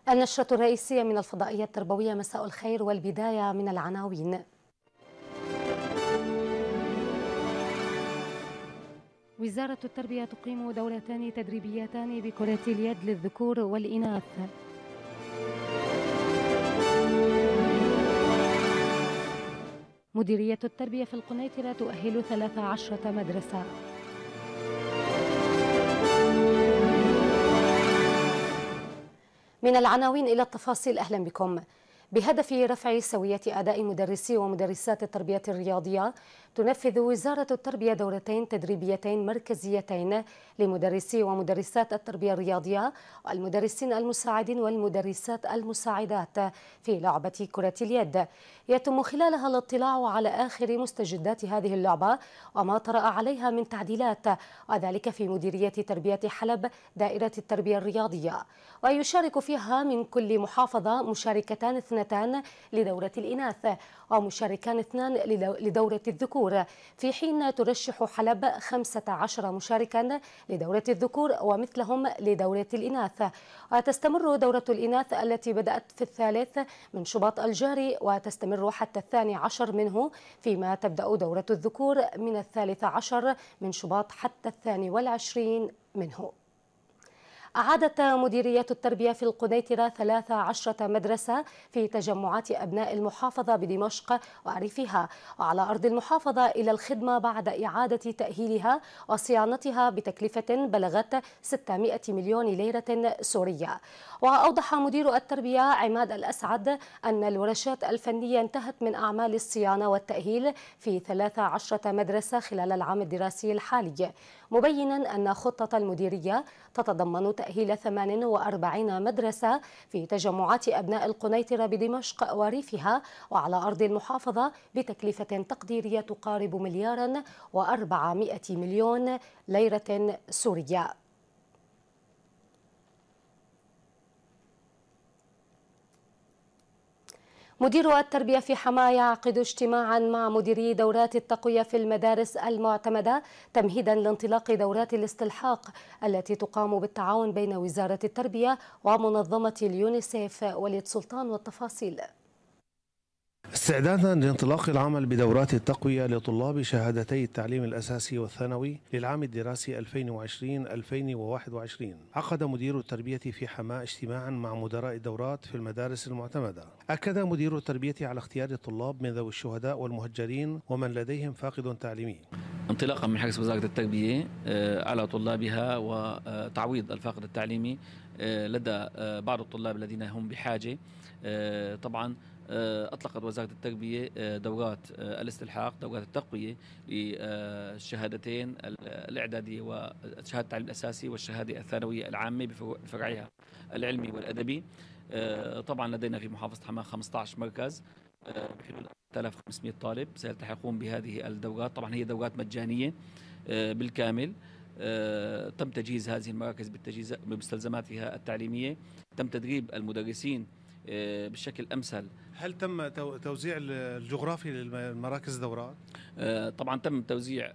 النشرة الرئيسية من الفضائية التربوية. مساء الخير، والبداية من العناوين. وزارة التربية تقيم دورتان تدريبيتان بكرة اليد للذكور والإناث. مديرية التربية في القنيطرة تؤهل 13 مدرسة. من العناوين إلى التفاصيل، أهلا بكم. بهدف رفع سوية أداء مدرسي ومدرسات التربية الرياضية، تنفذ وزارة التربية دورتين تدريبيتين مركزيتين لمدرسي ومدرسات التربية الرياضية والمدرسين المساعدين والمدرسات المساعدات في لعبة كرة اليد. يتم خلالها الاطلاع على آخر مستجدات هذه اللعبة وما طرأ عليها من تعديلات، وذلك في مديرية تربية حلب دائرة التربية الرياضية. ويشارك فيها من كل محافظة مشاركتان اثنتان لدورة الإناث ومشاركان اثنان لدورة الذكور، في حين ترشح حلب 15 مشاركا لدورة الذكور ومثلهم لدورة الإناث. وتستمر دورة الإناث التي بدأت في 3 من شباط الجاري وتستمر حتى 12 منه، فيما تبدأ دورة الذكور من 13 من شباط حتى 22 منه. أعادت مديرية التربية في القنيطرة 13 مدرسة في تجمعات أبناء المحافظة بدمشق وأريفها وعلى أرض المحافظة إلى الخدمة بعد إعادة تأهيلها وصيانتها بتكلفة بلغت 600 مليون ليرة سورية. وأوضح مدير التربية عماد الأسعد أن الورشات الفنية انتهت من أعمال الصيانة والتأهيل في 13 مدرسة خلال العام الدراسي الحالي، مبينا أن خطة المديرية تتضمن تأهيل 48 مدرسة في تجمعات أبناء القنيطرة بدمشق وريفها وعلى أرض المحافظة بتكلفة تقديرية تقارب 1,400 مليون ليرة سورية. مدير التربية في حماة يعقد اجتماعا مع مديري دورات التقوية في المدارس المعتمدة تمهيدا لانطلاق دورات الاستلحاق التي تقام بالتعاون بين وزارة التربية ومنظمة اليونيسيف. وليد سلطان والتفاصيل. استعدادا لانطلاق العمل بدورات التقوية لطلاب شهادتي التعليم الأساسي والثانوي للعام الدراسي 2020-2021، عقد مدير التربية في حماة اجتماعا مع مدراء الدورات في المدارس المعتمدة. أكد مدير التربية على اختيار الطلاب من ذوي الشهداء والمهجرين ومن لديهم فاقد تعليمي، انطلاقا من حرص وزارة التربية على طلابها وتعويض الفاقد التعليمي لدى بعض الطلاب الذين هم بحاجة. طبعا أطلقت وزارة التربية دورات الاستلحاق، دورات التقوية للشهادتين الإعدادية وشهادة التعليم الأساسي والشهادة الثانوية العامة بفرعها العلمي والأدبي. طبعا لدينا في محافظة حماة 15 مركز بحدود 3500 طالب سيلتحقون بهذه الدورات. طبعا هي دورات مجانية بالكامل. تم تجهيز هذه المراكز بمستلزماتها التعليمية، تم تدريب المدرسين بشكل أمثل. هل تم توزيع الجغرافي للمراكز دورات؟ طبعا تم توزيع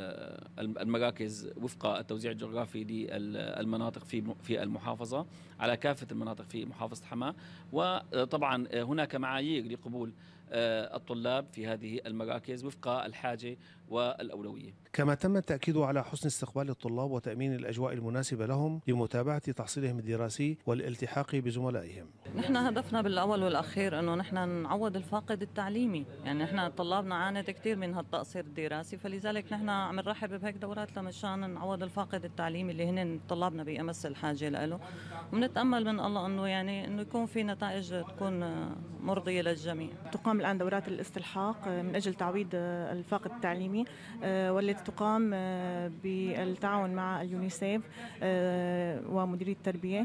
المراكز وفق التوزيع الجغرافي للمناطق في المحافظة على كافة المناطق في محافظة حماة. وطبعا هناك معايير لقبول الطلاب في هذه المراكز وفق الحاجة والأولوية. كما تم التأكيد على حسن استقبال الطلاب وتأمين الأجواء المناسبة لهم لمتابعة تحصيلهم الدراسي والالتحاق بزملائهم. نحن هدفنا بالأول والأخير أنه نحن نعوض الفاقد التعليمي، يعني نحن طلابنا عانت كثير من هالتقصير الدراسي، فلذلك نحن عم نرحب بهيك دورات لمشان نعوض الفاقد التعليمي اللي هن طلابنا بأمس الحاجة له. ونتأمل من الله أنه انه يكون في نتائج تكون مرضية للجميع. تقام الآن دورات الاستلحاق من أجل تعويض الفاقد التعليمي، والتي تقام بالتعاون مع اليونيسيف ومديرية التربية.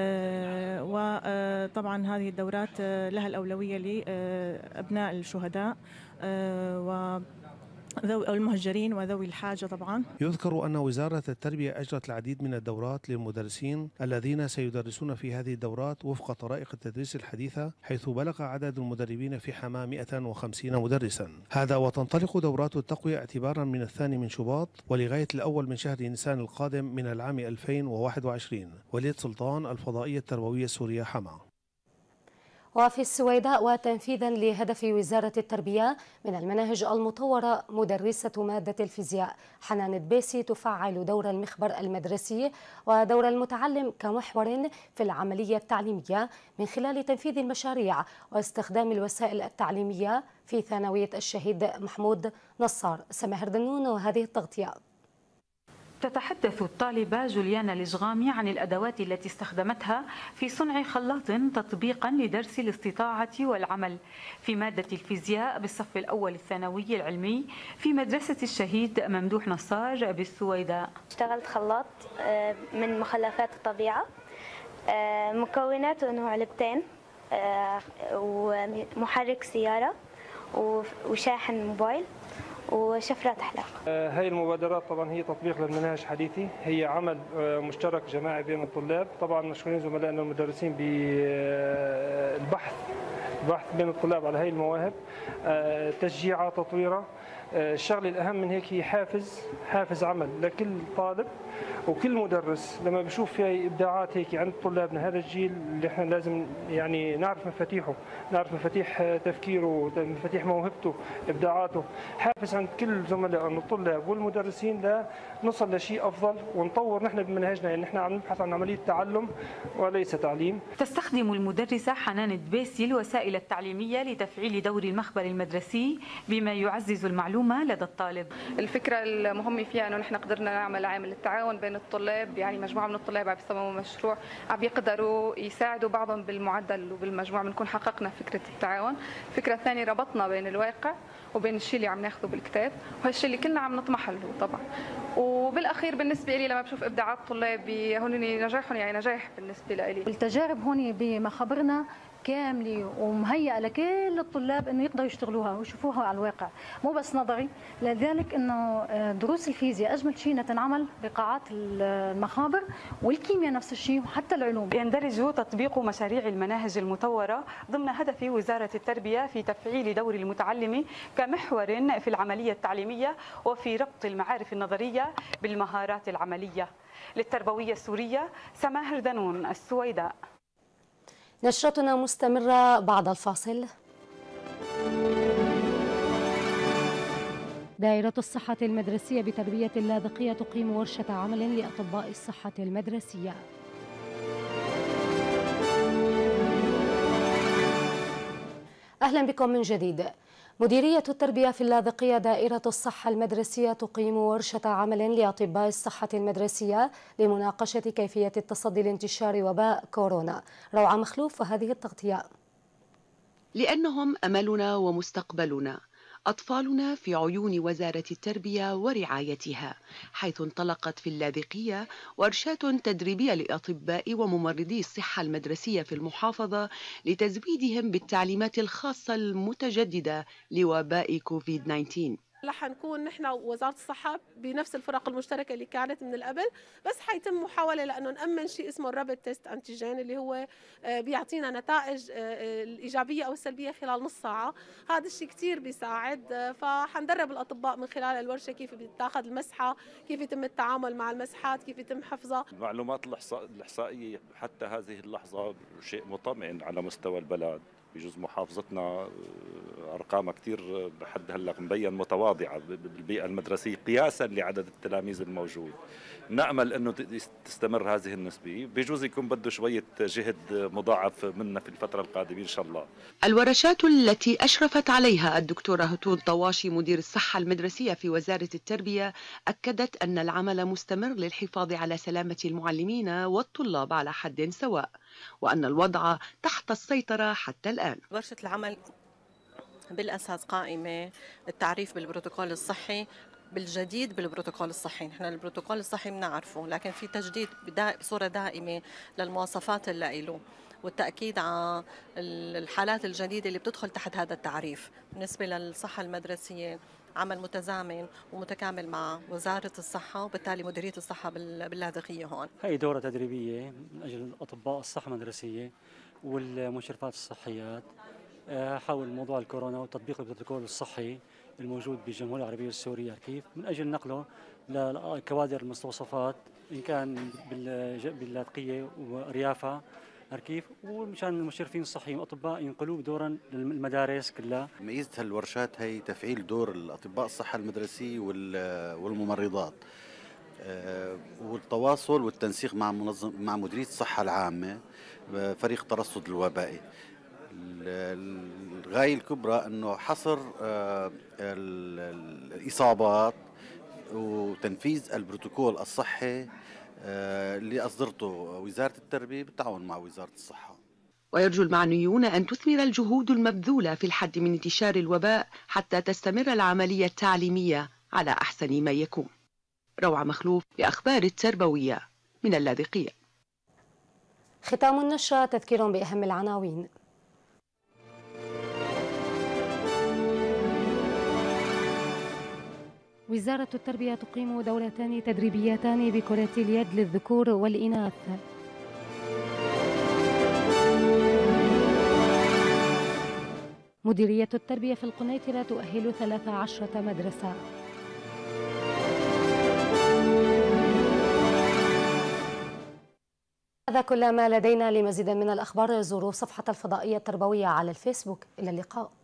وطبعا هذه الدورات لها الأولوية لأبناء الشهداء ذوي المهجرين وذوي الحاجة. طبعا يذكر أن وزارة التربية أجرت العديد من الدورات للمدرسين الذين سيدرسون في هذه الدورات وفق طرائق التدريس الحديثة، حيث بلغ عدد المدربين في حماة 150 مدرسا. هذا وتنطلق دورات التقوية اعتبارا من 2 من شباط ولغاية الأول من شهر نيسان القادم من العام 2021. وليد سلطان، الفضائية التربوية السورية، حماة. وفي السويداء وتنفيذا لهدف وزارة التربية من المناهج المطورة، مدرسة مادة الفيزياء حنان الدبيسي تفعل دور المخبر المدرسي ودور المتعلم كمحور في العملية التعليمية من خلال تنفيذ المشاريع واستخدام الوسائل التعليمية في ثانوية الشهيد محمود نصار. سماهر دنون وهذه التغطية. تتحدث الطالبة جوليانا الإجغامي عن الأدوات التي استخدمتها في صنع خلاط تطبيقا لدرس الاستطاعة والعمل في مادة الفيزياء بالصف الأول الثانوي العلمي في مدرسة الشهيد ممدوح نصار بالسويداء. اشتغلت خلاط من مخلفات الطبيعة، مكوناته انه علبتين ومحرك سيارة وشاحن موبايل وشفرات أحلاق. هاي المبادرات طبعا هي تطبيق للمناهج الحديثي، هي عمل مشترك جماعي بين الطلاب. طبعا مشكورين زملائنا المدرسين بالبحث بين الطلاب على هاي المواهب، تشجيعها، تطويرها. الشغله الاهم من هيك هي حافز عمل لكل طالب وكل مدرس لما بشوف في ابداعات هيك عند طلابنا. هذا الجيل اللي احنا لازم يعني نعرف مفاتيحه، نعرف مفاتيح تفكيره، مفاتيح موهبته، ابداعاته. حافز عند كل زملائنا الطلاب والمدرسين لنوصل لشيء افضل ونطور نحن بمنهجنا، يعني نحن عم نبحث عن عمليه تعلم وليس تعليم. تستخدم المدرسة حنان الدبيسي الوسائل التعليمية لتفعيل دور المخبر المدرسي بما يعزز المعلومة لدى الطالب. الفكرة المهمة فيها انه نحن قدرنا نعمل عامل التعاون بين الطلاب، يعني مجموعة من الطلاب عم يصمموا مشروع عم يقدروا يساعدوا بعضهم بالمعدل وبالمجموع بنكون حققنا فكرة التعاون. الفكرة الثانية ربطنا بين الواقع وبين الشيء اللي عم ناخذه بالكتاب، وهالشيء اللي كلنا عم نطمح له طبعا. وبالاخير بالنسبه لي لما بشوف ابداعات طلابي هون نجاحهم يعني نجاح بالنسبه لي. التجارب هون بمخابرنا كامله ومهيئه لكل الطلاب انه يقدروا يشتغلوها ويشوفوها على الواقع، مو بس نظري. لذلك انه دروس الفيزياء اجمل شيء انها تنعمل بقاعات المخابر، والكيمياء نفس الشيء وحتى العلوم. يندرج تطبيق مشاريع المناهج المطوره ضمن هدف وزاره التربيه في تفعيل دور المتعلم كمحور في العمليه التعليميه وفي ربط المعارف النظريه بالمهارات العمليه. للتربويه السوريه، سماهر دنون، السويداء. نشرتنا مستمرة بعد الفاصل. دائرة الصحة المدرسية بتربية اللاذقية تقيم ورشة عمل لأطباء الصحة المدرسية. أهلا بكم من جديد. مديرية التربية في اللاذقية دائرة الصحة المدرسية تقيم ورشة عمل لأطباء الصحة المدرسية لمناقشة كيفية التصدي لانتشار وباء كورونا. روعة مخلوف وهذه التغطية. لأنهم أملنا ومستقبلنا، أطفالنا في عيون وزارة التربية ورعايتها، حيث انطلقت في اللاذقية ورشات تدريبية لأطباء وممرضي الصحة المدرسية في المحافظة لتزويدهم بالتعليمات الخاصة المتجددة لوباء كوفيد-19. رح نكون نحن ووزارة الصحة بنفس الفرق المشتركة اللي كانت من قبل، بس حيتم محاولة لأنه نأمن شيء اسمه الرابد تيست أنتيجين اللي هو بيعطينا نتائج الإيجابية أو السلبية خلال نص ساعة. هذا الشيء كتير بيساعد، فحندرب الأطباء من خلال الورشة كيف بتاخذ المسحة، كيف يتم التعامل مع المسحات، كيف يتم حفظها. المعلومات الإحصائية حتى هذه اللحظة شيء مطمئن على مستوى البلد. بجوز محافظتنا أرقامها كثير بحد هلا مبين متواضعة بالبيئة المدرسية قياسا لعدد التلاميذ الموجود. نأمل أنه تستمر هذه النسبة، بجوز يكون بده شوية جهد مضاعف منا في الفترة القادمة إن شاء الله. الورشات التي أشرفت عليها الدكتورة هتون طواشي مدير الصحة المدرسية في وزارة التربية أكدت أن العمل مستمر للحفاظ على سلامة المعلمين والطلاب على حد سواء، وأن الوضع تحت السيطرة حتى الآن. ورشة العمل بالأساس قائمة التعريف بالبروتوكول الصحي، بالجديد بالبروتوكول الصحي. نحن البروتوكول الصحي بنعرفه، لكن في تجديد بصورة دائمة للمواصفات اللي له، والتأكيد على الحالات الجديدة اللي بتدخل تحت هذا التعريف. بالنسبة للصحة المدرسية عمل متزامن ومتكامل مع وزارة الصحة وبالتالي مديرية الصحة باللاذقية هون. هي دورة تدريبية من أجل أطباء الصحة المدرسية والمشرفات الصحيات حول موضوع الكورونا وتطبيق البروتوكول الصحي الموجود بالجمهورية العربية السورية كيف من أجل نقله لكوادر المستوصفات إن كان باللاذقية وريافة أركيف، ومشان المشرفين الصحيين والأطباء ينقلوه دورا للمدارس كلها. ميزة هالورشات هي تفعيل دور الأطباء الصحة المدرسية والممرضات، والتواصل والتنسيق مع مديرية الصحة العامة، فريق ترصد الوبائي. الغاية الكبرى أنه حصر الإصابات وتنفيذ البروتوكول الصحي اللي أصدرته وزارة التربية بالتعاون مع وزارة الصحة. ويرجو المعنيون أن تثمر الجهود المبذولة في الحد من انتشار الوباء حتى تستمر العملية التعليمية على أحسن ما يكون. روعة مخلوف لأخبار التربوية من اللاذقية. ختام النشرة تذكير بأهم العناوين. وزارة التربية تقيم دورتان تدريبيتان بكرة اليد للذكور والإناث. مديرية التربية في القنيطرة تؤهل 13 مدرسة. هذا كل ما لدينا. لمزيد من الأخبار زوروا صفحة الفضائية التربوية على الفيسبوك. إلى اللقاء.